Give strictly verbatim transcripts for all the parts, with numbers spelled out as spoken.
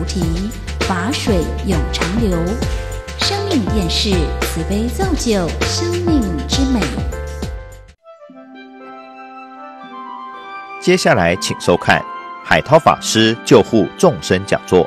提，法水永长流。生命电视慈悲造就生命之美。 接下来请收看海涛法师救护众生讲座。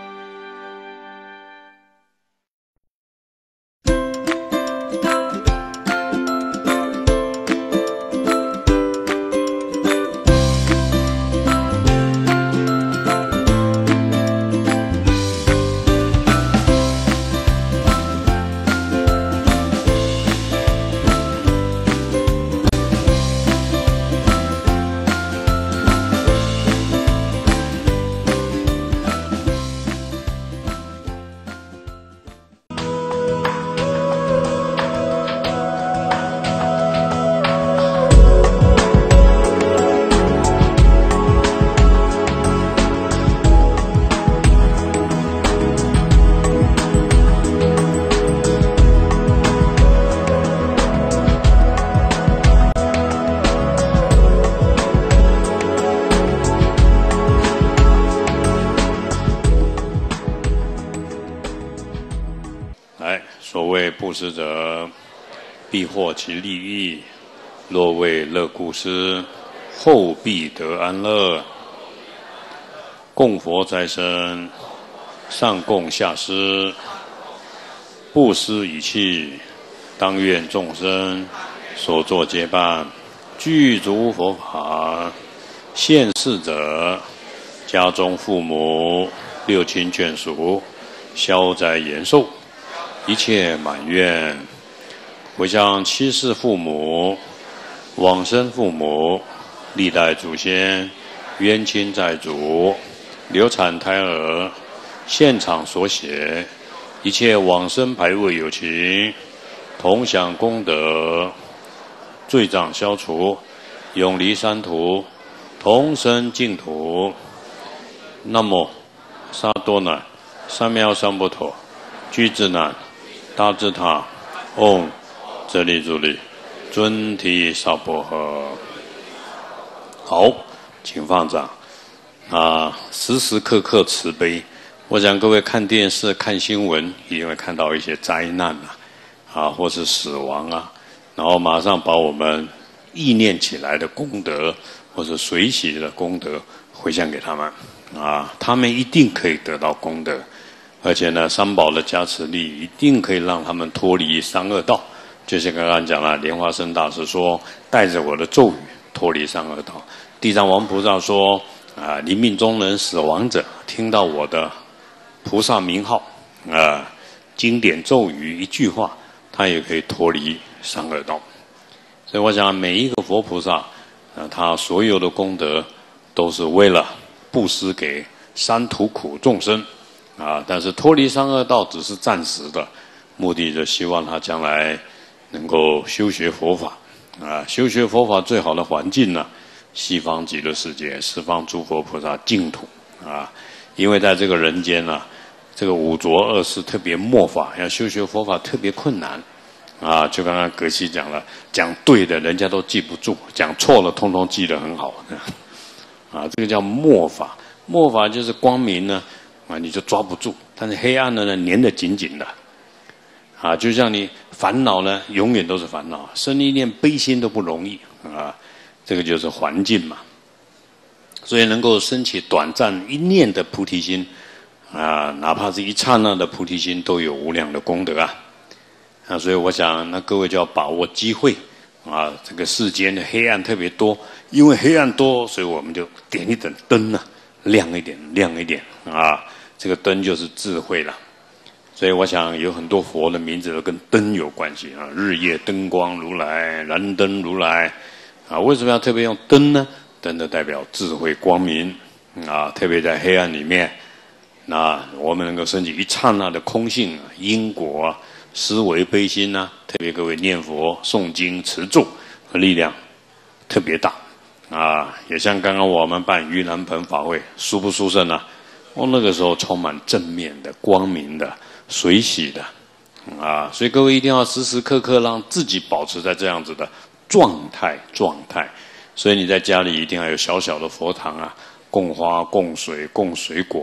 布施者，必获其利益；若为乐故施，后必得安乐。供佛在身，上供下施，布施以弃，当愿众生所作皆办，具足佛法。现世者，家中父母、六亲眷属，消灾延寿。一切满愿，回向七世父母、往生父母、历代祖先、冤亲债主、流产胎儿，现场所写一切往生牌位有情，同享功德，罪障消除，永离三途，同生净土。那么萨多南、三藐三菩提、居士南、大智塔，嗡，这里助力，尊提萨婆诃。好，请放掌。啊，时时刻刻慈悲。我想各位看电视、看新闻，一定会看到一些灾难啊，啊，或是死亡啊，然后马上把我们意念起来的功德，或者随喜的功德回向给他们啊，他们一定可以得到功德。而且呢，三宝的加持力一定可以让他们脱离三恶道。就像刚刚讲了，莲花生大师说，带着我的咒语脱离三恶道。地藏王菩萨说，啊，临命终人、死亡者听到我的菩萨名号，啊，经典咒语一句话，他也可以脱离三恶道。所以我想，每一个佛菩萨，啊，他所有的功德都是为了布施给三途苦众生。啊，但是脱离三恶道只是暂时的，目的就希望他将来能够修学佛法。啊，修学佛法最好的环境呢，西方极乐世界，十方诸佛菩萨净土。啊，因为在这个人间呢，这个五浊恶世特别末法，要修学佛法特别困难。啊，就刚刚格西讲了，讲对的人家都记不住，讲错了通通记得很好。啊，这个叫末法，末法就是光明呢。啊，你就抓不住，但是黑暗的呢，粘得紧紧的，啊，就像你烦恼呢，永远都是烦恼，生一念悲心都不容易啊，这个就是环境嘛。所以能够升起短暂一念的菩提心，啊，哪怕是一刹那的菩提心，都有无量的功德啊。啊，所以我想，那各位就要把握机会啊，这个世间的黑暗特别多，因为黑暗多，所以我们就点一盏灯啊，亮一点，亮一点啊。这个灯就是智慧了，所以我想有很多佛的名字都跟灯有关系啊，日夜灯光如来、燃灯如来啊。为什么要特别用灯呢？灯的代表智慧光明啊，特别在黑暗里面，那我们能够升起一刹那的空性、因果啊、思维悲心啊，特别各位念佛、诵经、持咒和力量特别大啊。也像刚刚我们办盂兰盆法会，殊不殊胜啊？哦，那个时候充满正面的、光明的、随喜的，啊，所以各位一定要时时刻刻让自己保持在这样子的状态状态。所以你在家里一定要有小小的佛堂啊，供花、供水、供水果，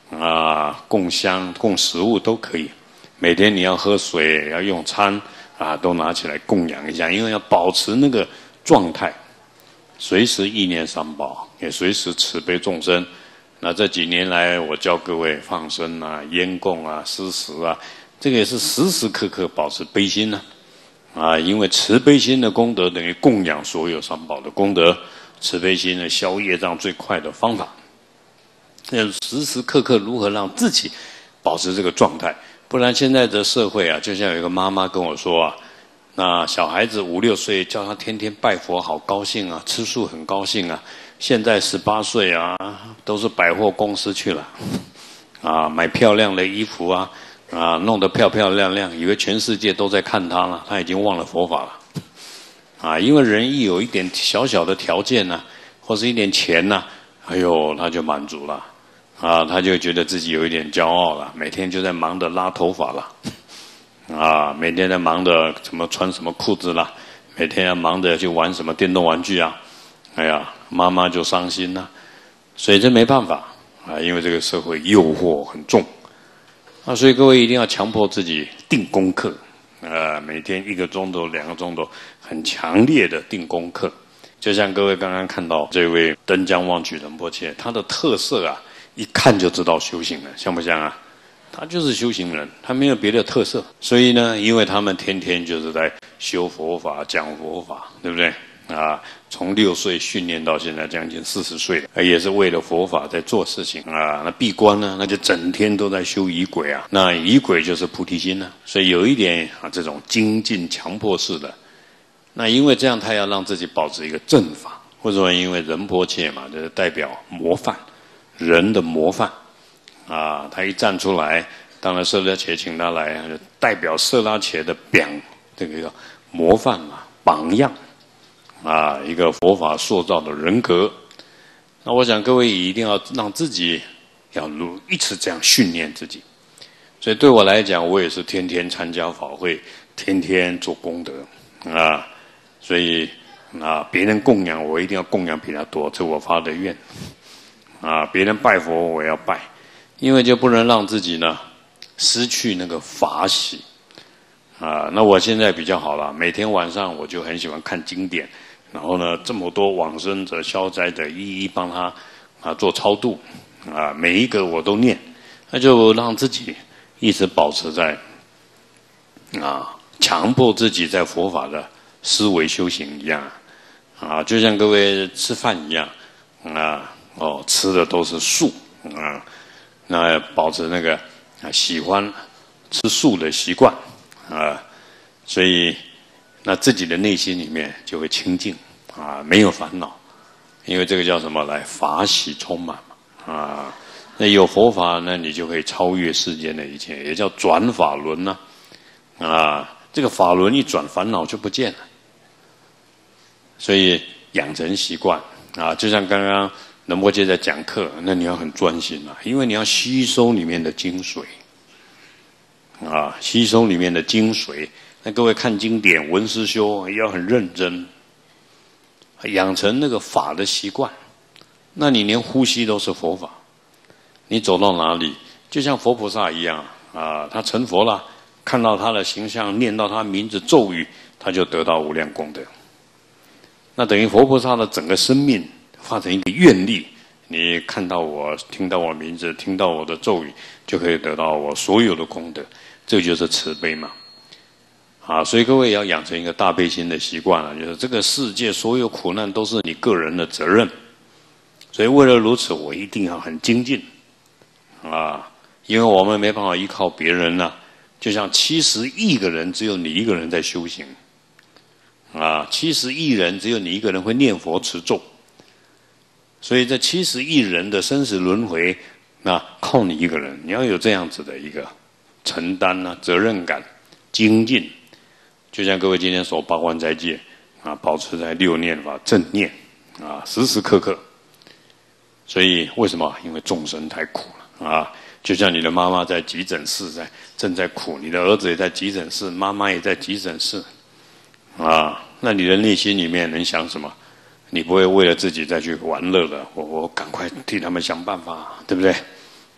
啊，供香、供食物都可以。每天你要喝水、要用餐啊，都拿起来供养一下，因为要保持那个状态，随时意念三宝，也随时慈悲众生。那这几年来，我教各位放生啊、烟供啊、施食啊，这个也是时时刻刻保持悲心呢。啊，因为慈悲心的功德等于供养所有三宝的功德，慈悲心呢消业障最快的方法。那时时刻刻如何让自己保持这个状态？不然现在的社会啊，就像有一个妈妈跟我说啊，那小孩子五六岁叫他天天拜佛，好高兴啊，吃素很高兴啊。现在十八岁啊，都是百货公司去了，啊，买漂亮的衣服啊。啊，弄得漂漂亮亮，以为全世界都在看他了，他已经忘了佛法了。啊，因为人一有一点小小的条件呢、啊，或是一点钱呢、啊，哎呦，他就满足了。啊，他就觉得自己有一点骄傲了，每天就在忙着拉头发了。啊，每天在忙着怎么穿什么裤子啦，每天要忙着去玩什么电动玩具啊。哎呀，妈妈就伤心了。所以这没办法啊，因为这个社会诱惑很重。啊，所以各位一定要强迫自己定功课，呃，每天一个钟头、两个钟头，很强烈的定功课。就像各位刚刚看到这位登江望举仁波切，他的特色啊，一看就知道修行人，像不像啊？他就是修行人，他没有别的特色。所以呢，因为他们天天就是在修佛法、讲佛法，对不对？啊，从六岁训练到现在将近四十岁了，也是为了佛法在做事情啊。那闭关呢，那就整天都在修仪轨啊。那仪轨就是菩提心呢、啊，所以有一点啊，这种精进强迫式的。那因为这样，他要让自己保持一个正法。为什么？因为仁波切嘛，就是代表模范，人的模范啊。他一站出来，当然色拉伽请他来，代表色拉伽的表，这个叫模范嘛，榜样。啊，一个佛法塑造的人格。那我想各位一定要让自己要如一直这样训练自己。所以对我来讲，我也是天天参加法会，天天做功德啊。所以啊，别人供养我一定要供养比他多，这是我发的愿啊。别人拜佛我要拜，因为就不能让自己呢失去那个法喜啊。那我现在比较好了，每天晚上我就很喜欢看经典。然后呢，这么多往生者、消灾者，一一帮他啊做超度啊，每一个我都念，那就让自己一直保持在啊，强迫自己在佛法的思维修行一样啊，就像各位吃饭一样啊，哦，吃的都是素啊，那保持那个啊喜欢吃素的习惯啊，所以。那自己的内心里面就会清净啊，没有烦恼，因为这个叫什么？来法喜充满嘛啊。那有佛法呢，你就可以超越世间的一切，也叫转法轮呐 啊, 啊。这个法轮一转，烦恼就不见了。所以养成习惯啊，就像刚刚仁波切在讲课，那你要很专心啊，因为你要吸收里面的精髓啊，吸收里面的精髓。那各位看经典、闻思修也要很认真，养成那个法的习惯。那你连呼吸都是佛法，你走到哪里，就像佛菩萨一样啊，他成佛了，看到他的形象，念到他名字咒语，他就得到无量功德。那等于佛菩萨的整个生命化成一个愿力，你看到我，听到我名字，听到我的咒语，就可以得到我所有的功德。这就是慈悲嘛。啊，所以各位也要养成一个大悲心的习惯啊，就是这个世界所有苦难都是你个人的责任，所以为了如此，我一定要很精进啊，因为我们没办法依靠别人啊，就像七十亿个人，只有你一个人在修行啊，七十亿人只有你一个人会念佛持咒，所以这七十亿人的生死轮回，那靠你一个人，你要有这样子的一个承担啊，责任感，精进。就像各位今天守八关斋戒啊，保持在六念法正念啊，时时刻刻。所以为什么？因为众生太苦了啊！就像你的妈妈在急诊室在正在苦，你的儿子也在急诊室，妈妈也在急诊室啊。那你的内心里面能想什么？你不会为了自己再去玩乐了，我我赶快替他们想办法，对不对？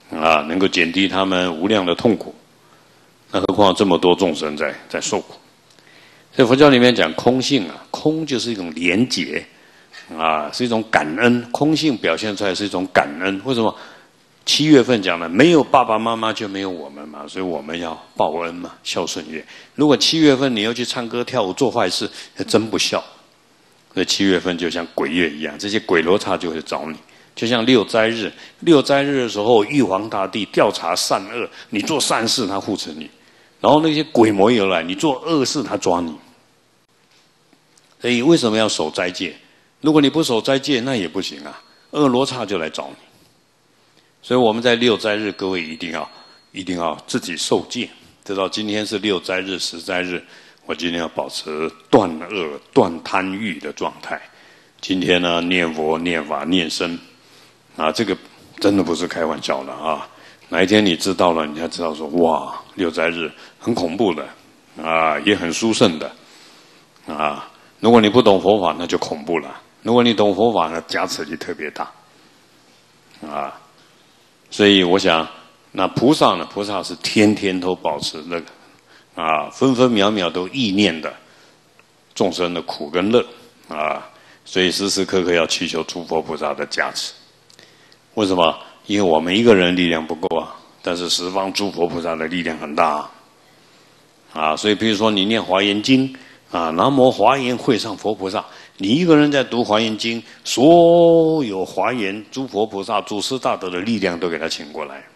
啊，能够减低他们无量的痛苦。那何况这么多众生在在受苦。所以佛教里面讲空性啊，空就是一种连结啊，是一种感恩。空性表现出来是一种感恩。为什么？七月份讲了，没有爸爸妈妈就没有我们嘛，所以我们要报恩嘛，孝顺月。如果七月份你要去唱歌跳舞做坏事，真不孝。所以七月份就像鬼月一样，这些鬼罗刹就会找你。就像六斋日，六斋日的时候，玉皇大帝调查善恶，你做善事他护持你，然后那些鬼魔也来，你做恶事他抓你。所以为什么要守斋戒？如果你不守斋戒，那也不行啊，恶罗刹就来找你。所以我们在六斋日，各位一定要一定要自己受戒，知道今天是六斋日、十斋日，我今天要保持断恶、断贪欲的状态。今天呢，念佛、念法、念僧，啊，这个真的不是开玩笑的啊！哪一天你知道了，你才知道说，哇，六斋日很恐怖的，啊，也很殊胜的，啊，如果你不懂佛法，那就恐怖了；如果你懂佛法，那加持力特别大，啊。所以我想，那菩萨呢？菩萨是天天都保持那个啊，分分秒秒都意念的众生的苦跟乐啊，所以时时刻刻要祈求诸佛菩萨的加持。为什么？因为我们一个人力量不够啊，但是十方诸佛菩萨的力量很大啊。啊，所以比如说你念华严经啊，南无华严会上佛菩萨。你一个人在读华严经，所有华严诸佛菩萨、祖师大德的力量都给他请过来。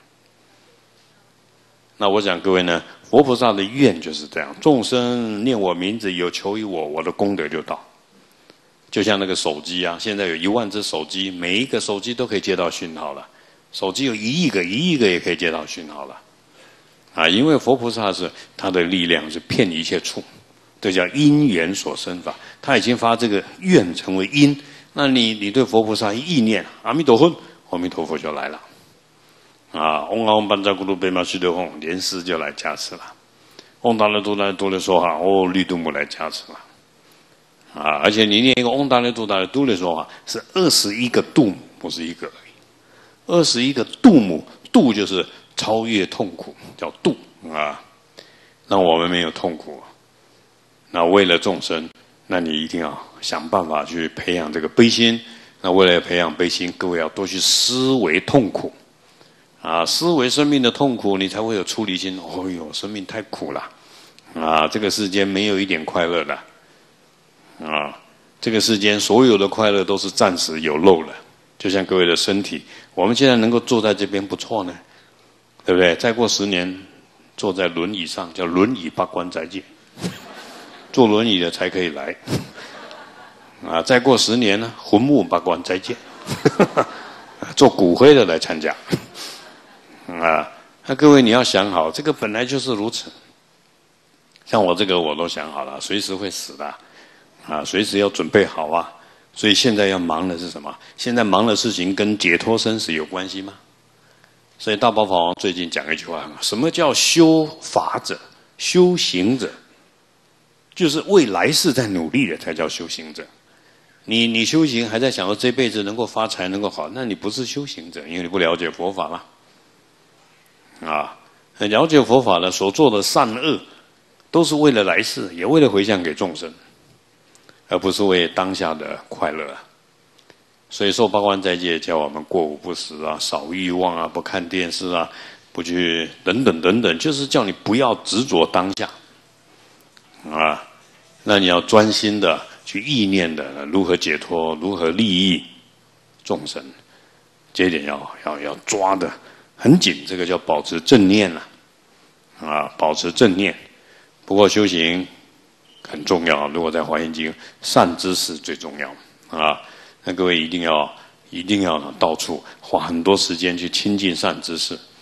那我想各位呢，佛菩萨的愿就是这样：众生念我名字，有求于我，我的功德就到。就像那个手机啊，现在有一万只手机，每一个手机都可以接到讯号了。手机有一亿个，一亿个也可以接到讯号了。啊，因为佛菩萨是他的力量是遍一切处。这叫因缘所生法，他已经发这个愿成为因，那你你对佛菩萨意念阿弥陀佛，阿弥陀佛就来了，啊，嗡阿嗡班扎咕噜贝玛须陀吽，莲师就来加持了，嗡达勒都达都勒说哈，哦，绿度母来加持了，啊，而且你念一个嗡达勒都达都勒说哈，是二十一个度母，不是一个而已，二十一个度母，度就是超越痛苦，叫度啊，让我们没有痛苦。那为了众生，那你一定要想办法去培养这个悲心。那为了培养悲心，各位要多去思维痛苦，啊，思维生命的痛苦，你才会有出离心。哦哟，生命太苦了，啊，这个世间没有一点快乐的，啊，这个世间所有的快乐都是暂时有漏了。就像各位的身体，我们现在能够坐在这边不错呢，对不对？再过十年，坐在轮椅上，叫轮椅八关斋戒。坐轮椅的才可以来，啊！再过十年呢，魂木八关斋戒，做骨灰的来参加，啊！那各位你要想好，这个本来就是如此。像我这个我都想好了，随时会死的，啊，随时要准备好啊。所以现在要忙的是什么？现在忙的事情跟解脱生死有关系吗？所以大宝法王最近讲一句话：什么叫修法者、修行者？就是为来世在努力的才叫修行者。你你修行还在想说这辈子能够发财能够好，那你不是修行者，因为你不了解佛法嘛。啊，了解佛法的所做的善恶，都是为了来世，也为了回向给众生，而不是为当下的快乐啊。所以受八关斋戒叫我们过午不食啊，少欲望啊，不看电视啊，不去等等等等，就是叫你不要执着当下。啊，那你要专心的去意念的如何解脱，如何利益众生，这一点要要要抓的很紧，这个叫保持正念了，啊，保持正念。不过修行很重要，如果在华严经，善知识最重要啊。那各位一定要一定要到处花很多时间去亲近善知识。